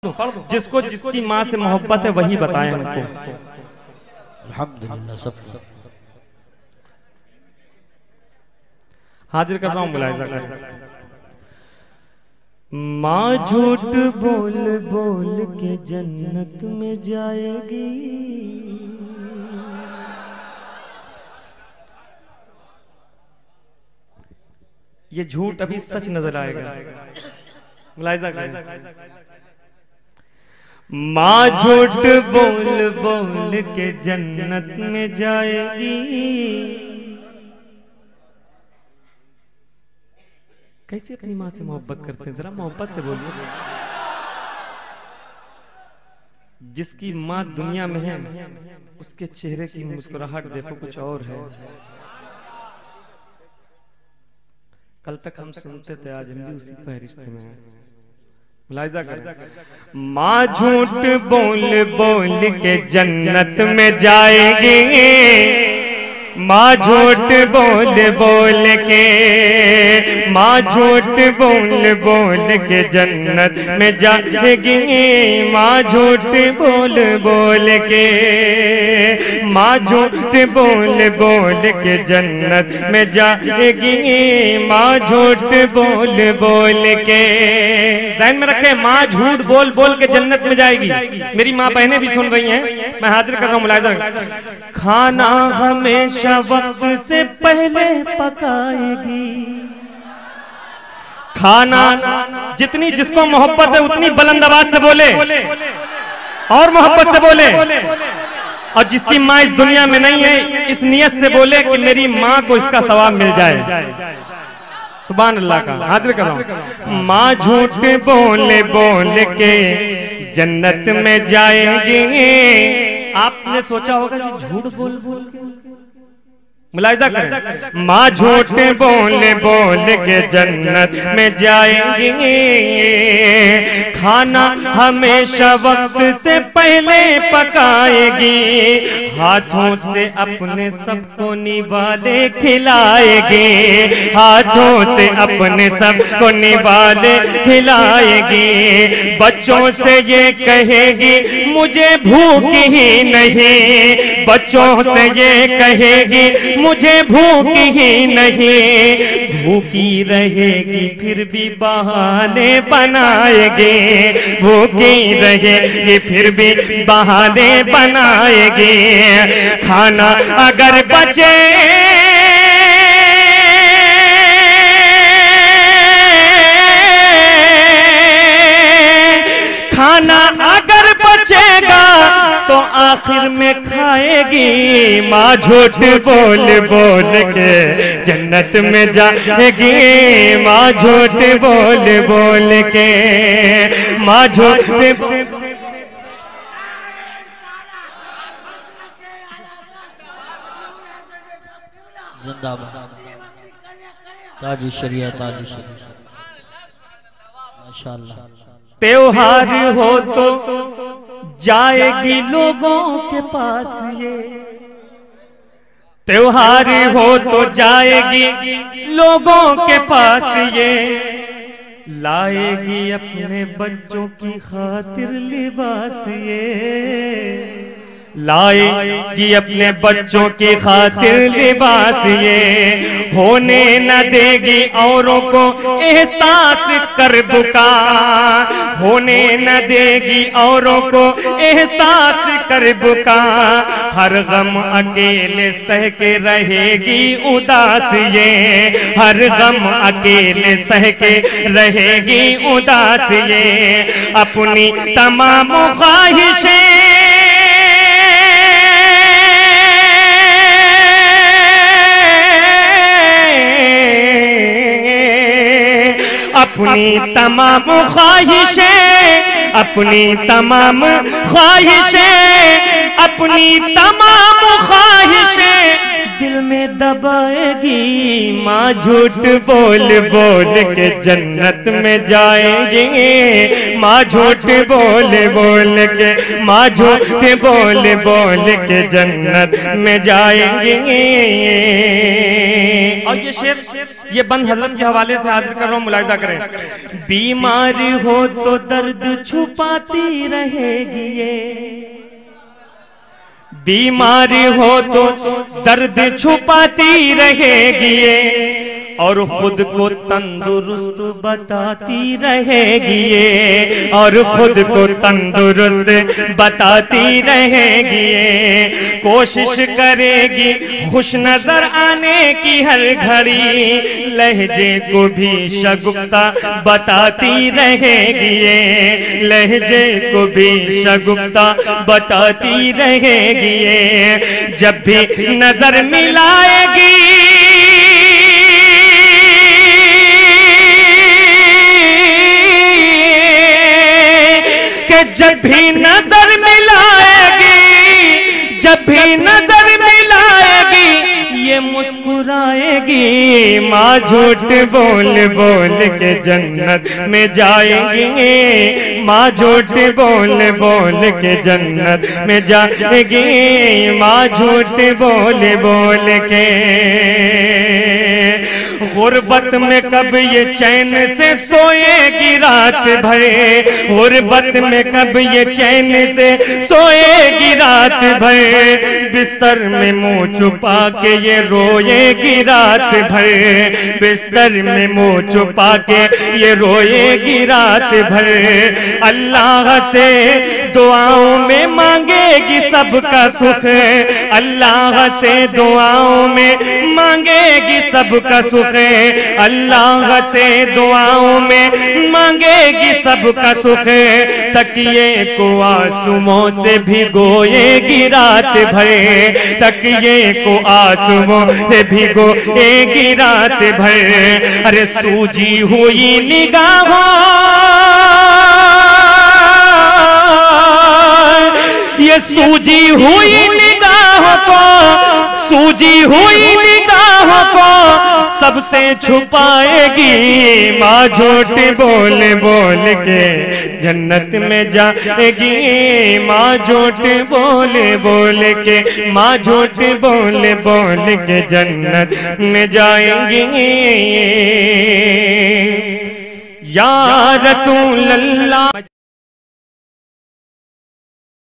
जिसको जिसकी माँ से मोहब्बत है वही बताए हमको। अल्हम्दुलिल्लाह। सब हाजिर कर रहा हूँ मुलाहिजा कर। माँ झूठ बोल बोल के जन्नत में जाएगी, ये झूठ अभी सच नजर आएगा। मुलाहिजा करें। माँ झूठ बोल बोल के जन्नत में जाएगी। कैसे अपनी माँ से मोहब्बत करते हैं, जरा मोहब्बत से बोलिए। जिसकी माँ दुनिया में है उसके चेहरे की मुस्कुराहट देखो कुछ और है। कल तक हम सुनते थे, आज हम भी उसी फहरिस्त में हैं। मुलाहिजा करें। माँ झूठ बोल बोल के जन्नत में जाएगी, माँ झूठ बोल बोल के, माँ झूठ बोल बोल के जन्नत में जाएगी। माँ झूठ बोल बोल के, माँ झूठ बोल बोल के जन्नत में जाएगी। माँ झूठ बोल बोल के, ज़हन में रखे, माँ झूठ बोल बोल के जन्नत में जाएगी। मेरी माँ बहनें भी सुन रही हैं, मैं हाजिर कर रहा हूँ मुलाहिजा। खाना हमेशा वक्त से पहले पकाएगी। खाना जितनी जिसको मोहब्बत है उतनी बुलंद आवाज से बोले और मोहब्बत से बोले, और जिसकी माँ इस दुनिया में नहीं है इस नियत से बोले कि मेरी माँ को इसका सवाब मिल जाए। सुभान अल्लाह का हाजिर कर रहा हूं। माँ झूठ बोले बोल के जन्नत में जाएंगे। आपने सोचा होगा कि झूठ बोल बोल के, मुलाहिजा करें। माँ झूठ बोल बोल के जन्नत में जाएंगे। खाना हमेशा वक्त से पहले पकाएगी। हाथों से अपने सबको निवाले खिलाएगी। हाथों से अपने सबको निवाले खिलाएगी। बच्चों से ये कहेगी मुझे भूख ही नहीं। बच्चों से ये कहेगी मुझे भूख ही नहीं। भूखी रहेगी फिर भी बहाने बनाएगी। भूखी रहेगी फिर भी बहाने बनाएगी। खाना अगर बचे खाना अगर बचेगा तो आखिर में खाएगी। माँ झूठ बोल बोल के जन्नत में जाएगी। माँ झूठ बोल बोल के, माँ झूठ जिंदाबाद। ताज शरिया, ताज शरिया, माशाअल्लाह। त्योहार हो तो जाएगी लोगों के पास ये। त्योहार हो तो जाएगी लोगों के पास ये। लाएगी अपने बच्चों की खातिर लिबास ये। लाएगी अपने बच्चों की खातिर लिबास ये। होने न देगी औरों को एहसास कर्ब का। होने न देगी औरों को एहसास कर्ब का। हर गम अकेले सह के रहेगी उदास ये। हर गम अकेले सह के रहेगी उदास ये। अपनी तमाम ख्वाहिशें अपनी तमाम ख्वाहिशें, अपनी तमाम ख्वाहिशें, अपनी तमाम ख्वाहिशें दिल में दबाएगी। माँ झूठ बोल बोल के जन्नत में जाएंगे। माँ झूठ बोल बोल के, माँ झूठ बोल बोल के जन्नत में जाएंगे। और ये शेर ये बंद हजरत के हवाले से हाजिर कर रहा हूं, मुलाहिजा करें। बीमार हो तो दर्द छुपाती रहेगी ये, बीमार हो तो दर्द छुपाती रहेगी ये, और खुद को तंदुरुस्त बताती रहेगी ये, और खुद को तंदुरुस्त बताती रहेगी ये। कोशिश करेगी खुश नजर आने की हर घड़ी, लहजे को भी शगुफ्ता बताती रहेगी ये, लहजे को भी शगुफ्ता बताती रहेगी ये। जब भी नजर मिलाएगी जब भी नजर मिलाएगी, जब भी नजर मिलाएगी ये मुस्कुराएगी। माँ झूठ बोल बोल के जन्नत में जाएगी, माँ झूठ बोल बोल के जन्नत में जाएगी, माँ झूठ बोल बोल के। गुर्बत में कब ये चैन से सोएगी रात भर, गुर्बत में कब ये चैन से सोएगी रात भर, बिस्तर में मुंह छुपा के ये रोएगी रात भर, बिस्तर में मुंह छुपा के ये रोएगी रात भर। अल्लाह से दुआओं में मांगेगी सबका सुख, अल्लाह से दुआओं में मांगेगी सबका सुख, अल्लाह से दुआओं में मांगेगी सबका सुख। तकिए को आंसुओं से भिगोएगी रात भर, तकिए को आंसुओं से भिगोएगी रात भर। अरे सूजी हुई निगाहों, ये सूजी हुई निगाहों को, सूजी हुई निगाहों को सबसे छुपाएगी। माँ झूठ बोल बोल के जन्नत में जाएगी, माँ झूठ बोल बोल के, माँ झूठ बोल बोल के जन्नत में जाएंगी। या रसूल अल्लाह।